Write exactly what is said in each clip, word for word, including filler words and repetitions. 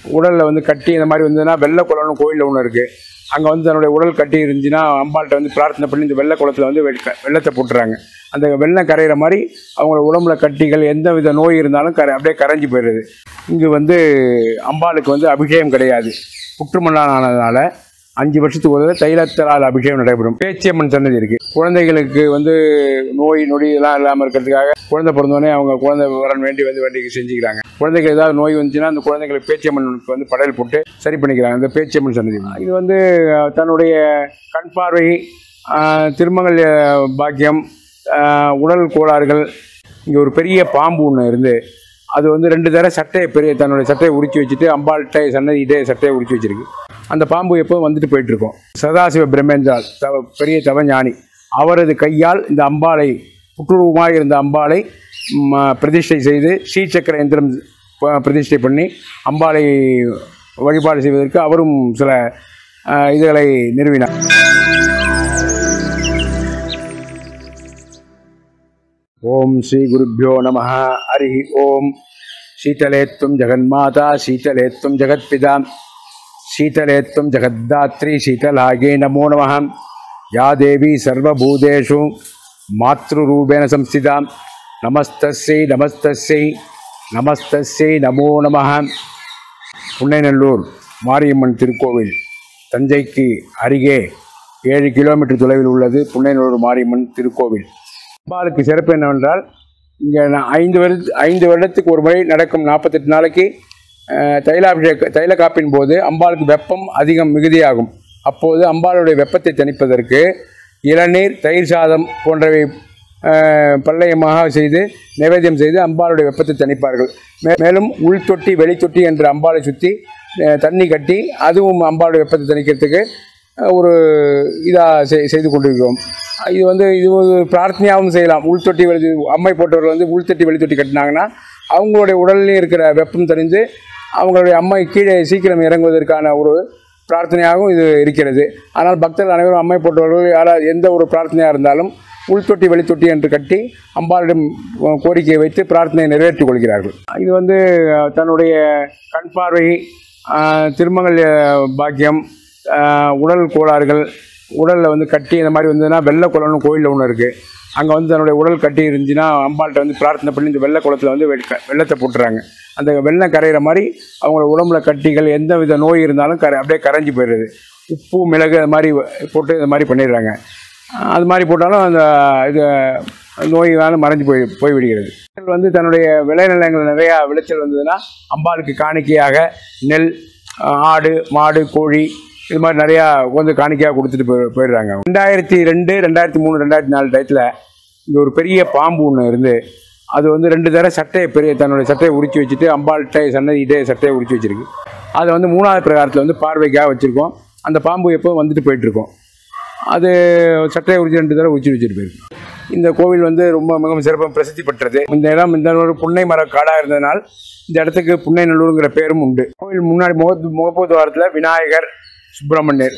உடலில் வந்து கட்டி இந்த மாதிரி வந்ததுன்னா வெள்ளை குளம்னு கோயிலில் ஒன்று இருக்குது. அங்கே வந்து தன்னுடைய உடல் கட்டி இருந்துச்சுன்னா அம்பாள்கிட்ட வந்து பிரார்த்தனை பண்ணி இந்த வெள்ளை குளத்தில் வந்து வெள்ளத்தை போட்டுறாங்க. அந்த வெள்ளம் கரைகிற மாதிரி அவங்களோட உடம்புல கட்டிகள் எந்த வித நோய் இருந்தாலும் கரை அப்படியே கரைஞ்சி போயிடுது. இங்கே வந்து அம்பாளுக்கு வந்து அபிஷேகம் கிடையாது. புற்றுமண்ணானதுனால அஞ்சு வருஷத்துக்கு ஒரு தைலத்தலால் அபிஷேகம் நடைபெறும். பேச்சியம்மன் சன்னதி இருக்குது. குழந்தைகளுக்கு வந்து நோய் நொடி இதெல்லாம் இல்லாமல் இருக்கிறதுக்காக குழந்தை பிறந்தோடனே அவங்க குழந்தை வரன் வேண்டி வந்து வேண்டி செஞ்சுக்கிறாங்க. குழந்தைக்கு ஏதாவது நோய் வந்துச்சுன்னா அந்த குழந்தைங்களுக்கு பேச்சியம்மனுக்கு வந்து படையல் போட்டு சரி பண்ணிக்கிறாங்க. இந்த பேச்சியம்மன் சன்னதி இது வந்து தன்னுடைய கண் பார்வை, திருமங்கல் பாக்கியம், உடல் கோளாறுகள், இங்கே ஒரு பெரிய பாம்பு ஒன்று இருந்து அது வந்து ரெண்டு தடவை சட்டையை பெரிய தன்னுடைய சட்டையை உரிச்சு வச்சுட்டு அம்பாள்கிட்ட சன்னதியிட்டே சட்டையை உரிச்சு வச்சிருக்கு. அந்த பாம்பு எப்போதும் வந்துட்டு போயிட்டுருக்கோம். சதாசிவ பிரம்மேந்திரால் தவ பெரிய தவஞானி அவரது கையால் இந்த அம்பாளை புற்றுருவமாக இருந்த அம்பாளை பிரதிஷ்டை செய்து ஸ்ரீசக்கர யந்திரம் பிரதிஷ்டை பண்ணி அம்பாளை வழிபாடு செய்வதற்கு அவரும் சில இதுகளை நிறுவினார். ஓம் ஸ்ரீ குருப்யோ நமஹ. ஹரி ஓம். சீதலேத்வம் ஜெகன்மாதா, சீதலேத்வம் ஜெகத்பிதா, சீதலேத்வம் ஜெகத்தாத்ரி, சீதலாகே நமோ நமஹ. யா தேவி சர்வபூதேஷு மாத்ருரூபேண சம்ஸ்திதா. நமஸ்தஸ்யை நமஸ்தஸ்யை நமஸ்தஸ்யை நமோ நமஹ. புன்னைநல்லூர் மாரியம்மன் திருக்கோவில் தஞ்சைக்கு அருகே ஏழு கிலோமீட்டர் தொலைவில் உள்ளது. புன்னைநல்லூர் மாரியம்மன் திருக்கோவில். அம்பாளுக்கு சிறப்பு என்னவென்றால் இங்கே ஐந்து வருட ஐந்து வருடத்துக்கு ஒரு முறை நடக்கும் நாற்பத்தெட்டு நாளைக்கு தைலாபிஷேக தைல காப்பின் போது அம்பாளுக்கு வெப்பம் அதிகம் மிகுதியாகும். அப்போது அம்பாளுடைய வெப்பத்தை தணிப்பதற்கு இளநீர், தயிர் சாதம் போன்றவை பல்லையமாக செய்து நைவேத்தியம் செய்து அம்பாளுடைய வெப்பத்தை தணிப்பார்கள். மே மேலும் உள்தொட்டி வெளித்தொட்டி என்று அம்பாளை சுற்றி தண்ணி கட்டி அதுவும் அம்பாளுடைய வெப்பத்தை தணிக்கிறதுக்கு ஒரு இதாக செய்து கொண்டிருக்கிறோம். இது வந்து இது ஒரு பிரார்த்தனையாகவும் செய்யலாம். உள்தொட்டி வெளி அம்மை போட்டவர்கள் வந்து உள்தொட்டி வெளித்தொட்டி கட்டினாங்கன்னா அவங்களுடைய உடல்லையும் இருக்கிற வெப்பம் தெரிஞ்சு அவங்களுடைய அம்மை கீழே சீக்கிரம் இறங்குவதற்கான ஒரு பிரார்த்தனையாகவும் இது இருக்கிறது. ஆனால் பக்தர்கள் அனைவரும் அம்மை போட்டவர்கள் யாராவது எந்த ஒரு பிரார்த்தனையாக இருந்தாலும் உள்தொட்டி வெளித்தொட்டி என்று கட்டி அம்பாளிடம் கோரிக்கையை வைத்து பிரார்த்தனையை நிறைவேற்றிக் கொள்கிறார்கள். இது வந்து தன்னுடைய கண் பார்வை, திருமங்கல் பாக்கியம், உடல் கோளாறுகள், உடலில் வந்து கட்டி இந்த மாதிரி வந்ததுன்னா வெள்ளை குளம்னு கோயிலில் ஒன்று இருக்குது. அங்கே வந்து தன்னுடைய உடல் கட்டி இருந்துச்சுன்னா அம்பாள்கிட்ட வந்து பிரார்த்தனை பண்ணி இந்த வெள்ளை குளத்தில் வந்து வெள்ளத்தை போட்டுறாங்க. அந்த வெள்ளம் கரைகிற மாதிரி அவங்களோட உடம்புல கட்டிகள் எந்த வித நோய் இருந்தாலும் கரை அப்படியே கரைஞ்சி போயிடுது. உப்பு, மிளகு அது மாதிரி போட்டு இந்த மாதிரி பண்ணிடுறாங்க. அது மாதிரி போட்டாலும் அந்த இது நோய் வேணும் மறைஞ்சு போய் போய்விடுகிறது. வந்து தன்னுடைய விளைநிலங்கள் நிறையா விளைச்சல் வந்ததுன்னா அம்பாளுக்கு காணிக்கையாக நெல், ஆடு, மாடு, கோழி இது மாதிரி நிறையா வந்து காணிக்கையாக கொடுத்துட்டு போய் போயிடுறாங்க. ரெண்டாயிரத்தி ரெண்டு ரெண்டாயிரத்தி மூணு ரெண்டாயிரத்தி நாலு டயத்தில் இங்கே ஒரு பெரிய பாம்பு ஒன்று இருந்து அது வந்து ரெண்டு தடவை சட்டையை பெரிய தன்னுடைய சட்டையை உரிச்சு வச்சுட்டு அம்பாள்கிட்ட சன்னதியிட்டே சட்டையை உரிச்சு வச்சுருக்கு. அதை வந்து மூணாவது பிரகாரத்தில் வந்து பார்வைக்காக வச்சுருக்கோம். அந்த பாம்பு எப்போ வந்துட்டு போயிட்டுருக்கோம். அது சட்டையை உரிச்சு ரெண்டு தடவை உரிச்சு வச்சுட்டு போயிருக்கோம். இந்த கோவில் வந்து ரொம்ப மிகவும் சிறப்பாக பிரசித்தி பெற்றது. இந்த இடம் இந்த ஒரு புன்னை மர காடாக இருந்ததுனால் இந்த இடத்துக்கு புன்னைநல்லூருங்கிற பேரும் உண்டு. கோவில் முன்னாடி முக முகப்பு வாரத்தில் விநாயகர், சுப்பிரமணியர்,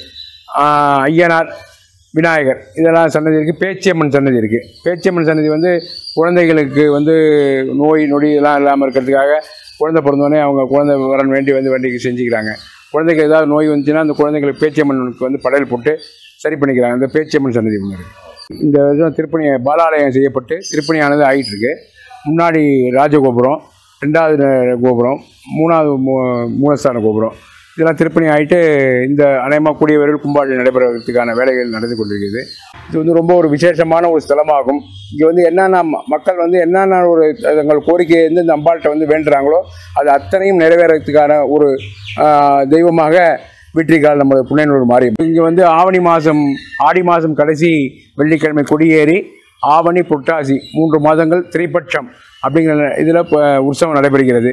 ஐயனார், விநாயகர் இதெல்லாம் சன்னதி இருக்குது. பேச்சியம்மன் சன்னதி இருக்குது. பேச்சியம்மன் சன்னதி வந்து குழந்தைகளுக்கு வந்து நோய் நொடி இதெல்லாம் இல்லாமல் இருக்கிறதுக்காக குழந்தை பிறந்தோடனே அவங்க குழந்தை வரன் வேண்டி வந்து வேண்டி செஞ்சுக்கிறாங்க. குழந்தைக்கு ஏதாவது நோய் வந்துச்சுன்னா அந்த குழந்தைங்களுக்கு பேச்சியம்மனுக்கு வந்து படையல் போட்டு சரி பண்ணிக்கிறாங்க. இந்த பேச்சியம்மன் சன்னதி ஒன்று இருக்குது. இந்த வருஷம் திருப்பணி பாலாலயம் செய்யப்பட்டு திருப்பணியானது ஆகிட்டுருக்கு. முன்னாடி ராஜகோபுரம், ரெண்டாவது கோபுரம், மூணாவது மூ மூலஸ்தான கோபுரம் இதெல்லாம் திருப்பணி ஆகிட்டு இந்த அநேகமாக கூடிய விரைவில் கும்பாபிஷேகம் நடைபெறுவதற்கான வேலைகள் நடந்து கொண்டிருக்கிறது. இது வந்து ரொம்ப ஒரு விசேஷமான ஒரு ஸ்தலமாகும். இங்கே வந்து என்னென்ன மக்கள் வந்து என்னென்ன ஒரு தங்கள் கோரிக்கையை வந்து இந்த அம்பாள்கிட்ட வந்து வேண்டுறாங்களோ அது அத்தனையும் நிறைவேறதுக்கான ஒரு தெய்வமாக வீற்றிருக்காள் நம்ம புன்னைநல்லூர் மாரியம்மன். இங்கே வந்து ஆவணி மாதம் ஆடி மாதம் கடைசி வெள்ளிக்கிழமை கொடியேறி ஆவணி, புரட்டாசி மூன்று மாதங்கள் திரிபட்சம் அப்படிங்கிற இதில் இப்போ உற்சவம் நடைபெறுகிறது.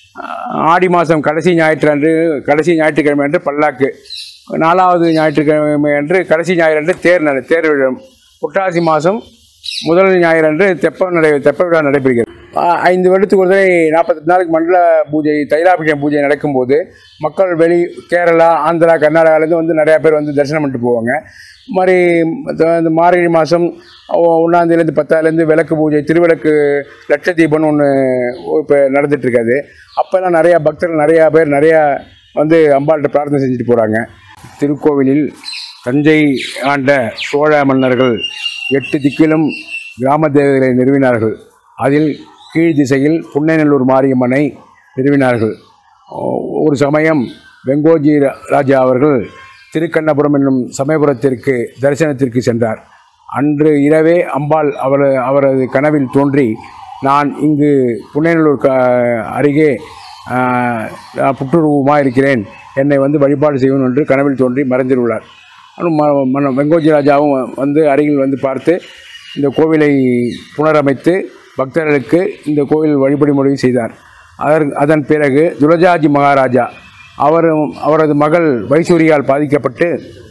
ஆடி மாதம் கடைசி ஞாயிற்று அன்று கடைசி ஞாயிற்றுக்கிழமை அன்று பல்லாக்கு, நாலாவது ஞாயிற்றுக்கிழமை அன்று கடைசி ஞாயிறு அன்று தேர் நட தேர் விழம், புரட்டாசி மாதம் முதல் ஞாயிறு அன்று தெப்ப நடை தெப்ப விழா நடைபெறுகிறது. ஐந்து வருடத்துக்கு ஒரு தடவை நாற்பத்தெட்டு நாளுக்கு மண்டல பூஜை தைலாபிஷேகம் பூஜை நடக்கும்போது மக்கள் வெளி கேரளா ஆந்திரா கர்நாடகாவிலேருந்து வந்து நிறையா பேர் வந்து தரிசனம் பண்ணிட்டு போவாங்க. மாதிரி இந்த மார்கழி மாதம் ஒன்றாந்தேதியிலேருந்து பத்தாயிலேருந்து விளக்கு பூஜை திருவிளக்கு லட்ச தீபம்னு ஒன்று இப்போ நடந்துகிட்ருக்காது. அப்போல்லாம் நிறையா பக்தர்கள் நிறையா பேர் நிறையா வந்து அம்பாள்கிட்ட பிரார்த்தனை செஞ்சுட்டு போகிறாங்க. திருக்கோவிலில் தஞ்சை ஆண்ட சோழ மன்னர்கள் எட்டு திக்கிலும் கிராம தேவதைகளை நிறுவினார்கள். அதில் கீழ் திசையில் புன்னைநல்லூர் மாரியம்மனை நிறுவினார்கள். ஒரு சமயம் வெங்கோஜி ராஜா அவர்கள் திருக்கண்ணபுரம் என்னும் சமயபுரத்திற்கு தரிசனத்திற்கு சென்றார். அன்று இரவே அம்பாள் அவர் அவரது கனவில் தோன்றி, நான் இங்கு புன்னைநல்லூர் க அருகே புற்றுருவமாக இருக்கிறேன், என்னை வந்து வழிபாடு செய்யணும் என்று கனவில் தோன்றி மறைந்துள்ளார். வெங்கோஜி ராஜாவும் வந்து அருகில் வந்து பார்த்து இந்த கோவிலை புனரமைத்து பக்தர்களுக்கு இந்த கோவில் வழிபடி முறை செய்தார். அதன் அதன் பிறகு துலஜாஜி மகாராஜா அவர் அவரது மகள் வைசூரியால் பாதிக்கப்பட்டு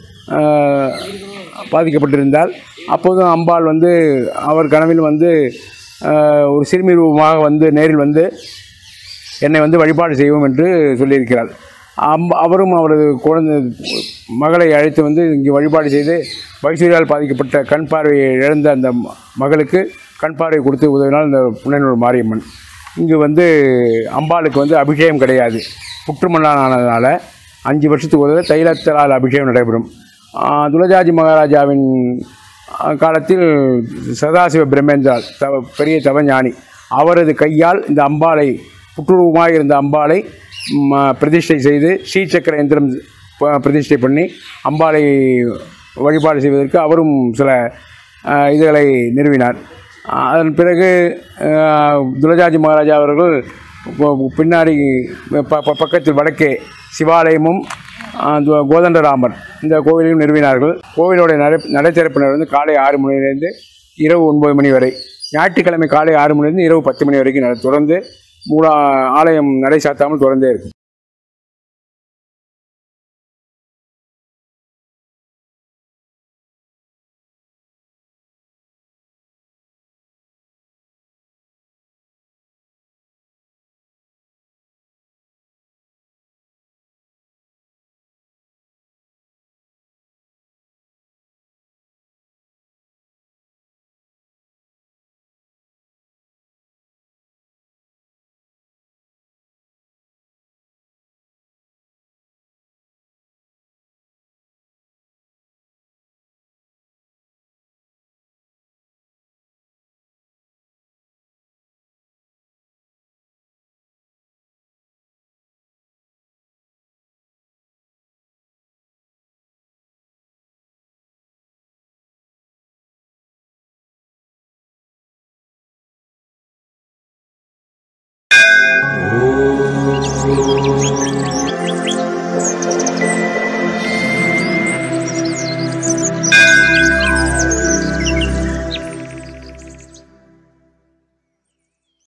பாதிக்கப்பட்டிருந்தால் அப்போதும் அம்பாள் வந்து அவர் கனவில் வந்து ஒரு சிறுமி ரூபமாக வந்து நேரில் வந்து என்னை வந்து வழிபாடு செய்வோம் என்று சொல்லியிருக்கிறார். அம் அவரும் அவரது குழந்தை மகளை அழைத்து வந்து இங்கே வழிபாடு செய்து வைசூரியால் பாதிக்கப்பட்ட கண் பார்வையை இழந்த அந்த மகளுக்கு கண் பார்வை கொடுத்து உதவினால் இந்த புன்னைநல்லூர் மாரியம்மன். இங்கு வந்து அம்பாளுக்கு வந்து அபிஷேகம் கிடையாது. புற்றுமண்ணானதுனால அஞ்சு வருஷத்துக்கு ஒரு தைலத்தால் அபிஷேகம் நடைபெறும். துலஜாஜி மகாராஜாவின் காலத்தில் சதாசிவ பிரம்மேந்திரால் தவ பெரிய தவஞானி அவரது கையால் இந்த அம்பாளை புற்றுருவமாக இருந்த அம்பாளை பிரதிஷ்டை செய்து ஸ்ரீசக்கர யந்திரம் பிரதிஷ்டை பண்ணி அம்பாளை வழிபாடு செய்வதற்கு அவரும் சில இதுகளை நிறுவினார். அதன் பிறகு துலஜாஜி மகாராஜா அவர்கள் பின்னாடி ப பக்கத்தில் வடக்கே சிவாலயமும் கோதண்டராமர் இந்த கோவிலையும் நிறுவினார்கள். கோவிலுடைய நடை நடைத்திறப்பினர் வந்து காலை ஆறு மணியிலிருந்து இரவு ஒன்பது மணி வரை, ஞாயிற்றுக்கிழமை காலை ஆறு மணிலிருந்து இரவு பத்து மணி வரைக்கும் தொடர்ந்து மூலா ஆலயம் நடை சாத்தாமல் தொடர்ந்தே இருக்கும்.